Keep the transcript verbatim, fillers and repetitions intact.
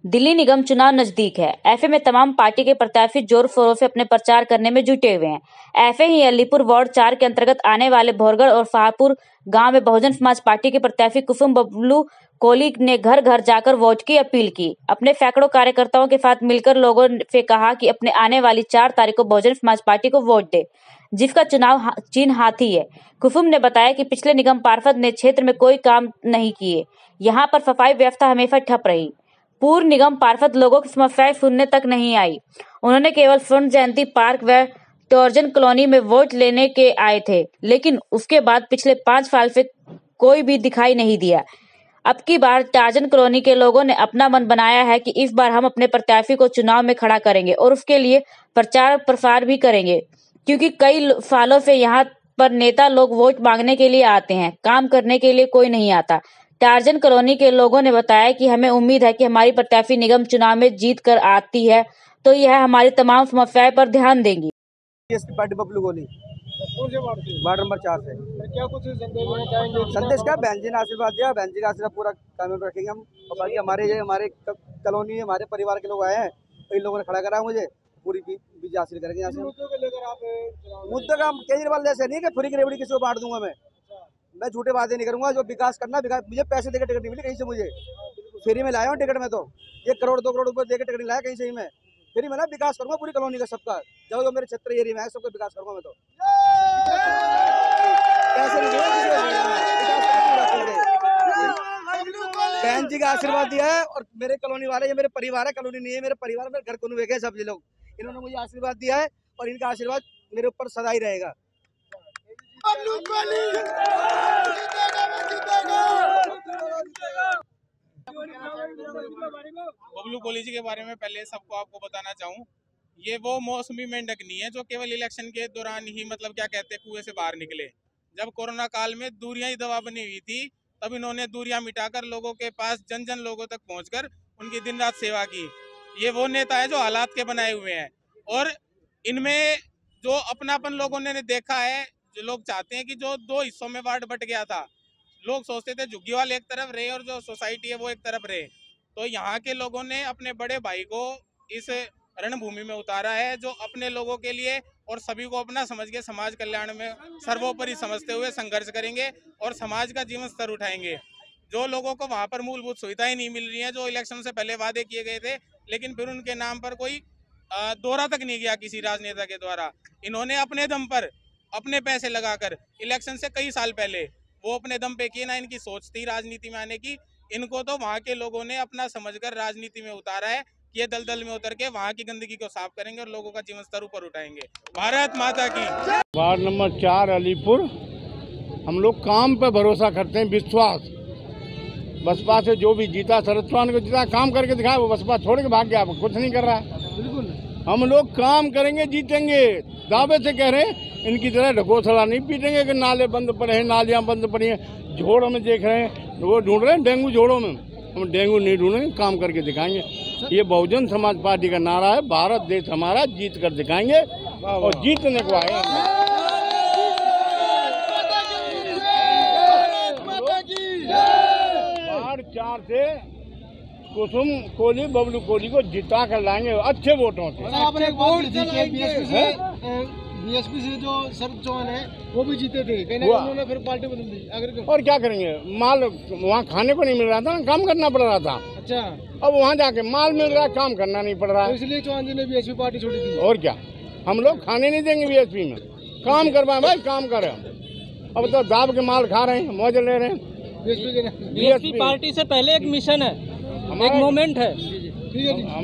दिल्ली निगम चुनाव नजदीक है। ऐसे में तमाम पार्टी के प्रत्याशी जोर शोरों से अपने प्रचार करने में जुटे हुए हैं। ऐसे ही अलीपुर वार्ड चार के अंतर्गत आने वाले भोरगढ़ और शाहपुर गांव में बहुजन समाज पार्टी के प्रत्याशी कुसुम बबलू कोहली ने घर घर जाकर वोट की अपील की। अपने सैकड़ों कार्यकर्ताओं के साथ मिलकर लोगों से कहा कि अपने आने वाली चार तारीख को बहुजन समाज पार्टी को वोट दे, जिसका चुनाव चिन्ह हाथी है। कुसुम ने बताया कि पिछले निगम पार्षद ने क्षेत्र में कोई काम नहीं किए। यहाँ पर सफाई व्यवस्था हमेशा ठप रही। पूर्व निगम पार्षद लोगों की समस्याएं सुनने तक नहीं आई। उन्होंने केवल स्वर्ण जयंती पार्क व टॉर्जन कॉलोनी में वोट लेने के आए थे, लेकिन उसके बाद पिछले पांच साल से कोई भी दिखाई नहीं दिया। अब की बार टार्जन कॉलोनी के लोगों ने अपना मन बनाया है कि इस बार हम अपने प्रत्याशी को चुनाव में खड़ा करेंगे और उसके लिए प्रचार प्रसार भी करेंगे, क्योंकि कई सालों से यहाँ पर नेता लोग वोट मांगने के लिए आते हैं, काम करने के लिए कोई नहीं आता। टार्जन कॉलोनी के लोगों ने बताया कि हमें उम्मीद है कि हमारी प्रत्याशी निगम चुनाव में जीत कर आती है तो यह हमारी तमाम समस्याएं पर ध्यान देंगी। Party Bablu Kohli ward number चार से क्या कुछ संदेश देना चाहेंगे? संदेश क्या, बहन जी ने आशीर्वाद दिया, बहन जी का आशीर्वाद पूरा कामयाब रखेंगे हम। और बाकी हमारे ये हमारे कॉलोनी हमारे परिवार के लोग आए हैं, इन लोगों ने खड़ा करा मुझे, पूरी विजय हासिल करेंगे। यहाँ से मुद्दे का केजरीवाल जैसे नहीं कि फ्री की रेवड़ी किसी को बांट दूंगा मैं मैं झूठे वादे नहीं करूंगा। जो विकास करना विकास, मुझे पैसे देकर टिकट नहीं मिली कहीं से, मुझे फ्री में लाया हूँ टिकट में, तो एक करोड़ दो करोड़ रुपए देकर टिकट नहीं लाया कहीं से ही। मैं फ्री में ना विकास करूंगा पूरी कॉलोनी का, सबका जो जो मेरे क्षेत्र एरिया में है सबका विकास करूंगा मैं। तो पैसे नहीं बहन जी का आशीर्वाद दिया है और मेरे कॉलोनी वाले, ये मेरे परिवार है, कॉलोनी नहीं है मेरे परिवार, मेरे घर को है सब ये लोग, इन्होंने मुझे आशीर्वाद दिया है और इनका आशीर्वाद मेरे ऊपर सदा ही रहेगा। बबलू कोहली जी के बारे में पहले सबको आपको बताना चाहूँ, ये वो मौसमी मेंढक नहीं है जो केवल इलेक्शन के दौरान ही मतलब क्या कहते हैं कुएं से बाहर निकले। जब कोरोना काल में दूरियां ही दवा बनी हुई थी, तब इन्होंने दूरियां मिटाकर लोगों के पास जन जन लोगों तक पहुंचकर उनकी दिन रात सेवा की। ये वो नेता है जो हालात के बनाए हुए हैं और इनमें जो अपनापन लोगों ने देखा है। जो लोग चाहते हैं कि जो दो हिस्सों में वार्ड बट गया था, लोग सोचते थे झुग्गीवाल एक तरफ रहे और जो सोसाइटी है वो एक तरफ रहे, तो यहाँ के लोगों ने अपने बड़े भाई को इस रणभूमि में उतारा है, जो अपने लोगों के लिए और सभी को अपना समझ के समाज कल्याण में सर्वोपरि समझते हुए संघर्ष करेंगे और समाज का जीवन स्तर उठाएंगे। जो लोगों को वहाँ पर मूलभूत सुविधाएं नहीं मिल रही हैं, जो इलेक्शन से पहले वादे किए गए थे लेकिन फिर उनके नाम पर कोई दौरा तक नहीं गया किसी राजनेता के द्वारा, इन्होंने अपने दम पर अपने पैसे लगाकर इलेक्शन से कई साल पहले वो अपने दम पे किए। ना इनकी सोच थी राजनीति में आने की, इनको तो वहाँ के लोगों ने अपना समझकर राजनीति में उतारा है कि ये दलदल में उतर के वहाँ की गंदगी को साफ करेंगे और लोगों का जीवन स्तर ऊपर उठाएंगे। भारत माता की। वार्ड नंबर चार अलीपुर, हम लोग काम पे भरोसा करते हैं, विश्वास। बसपा से जो भी जीता, शरद चौहान को जीता, काम करके दिखाया, वो बसपा छोड़ के भाग गया, कुछ नहीं कर रहा है। बिल्कुल हम लोग काम करेंगे, जीतेंगे, दावे से कह रहे हैं। इनकी तरह ढकोसला नहीं पीटेंगे कि नाले बंद पड़े हैं, नालियाँ बंद पड़ी हैं। झोड़ों में देख रहे हैं, वो ढूंढ रहे हैं डेंगू झोड़ों में, हम डेंगू नहीं ढूंढेंगे, काम करके दिखाएंगे। ये बहुजन समाज पार्टी का नारा है, भारत देश हमारा, जीत कर दिखाएंगे और जीतने को आए। वार्ड चार से कुसुम कोहली बबलू कोहली को जिता कर लाएंगे अच्छे वोटों से। आपने वोट बीएसपी से जो शरद चौहान है वो भी जीते थे, उन्होंने फिर पार्टी बदल दी। अगर और क्या करेंगे, माल वहाँ खाने को नहीं मिल रहा था, काम करना पड़ रहा था। अच्छा, अब वहाँ जाके माल मिल रहा है, काम करना नहीं पड़ रहा है, तो इसलिए चौहान जी ने बीएसपी पार्टी छोड़ी थी। और क्या, हम लोग खाने नहीं देंगे बीएसपी में, काम करवाए भाई, काम करें। अब तो दाब के माल खा रहे हैं, मौज ले रहे हैं। बीएसपी पार्टी से पहले एक मिशन है, एक मोमेंट है। ठीक है जी।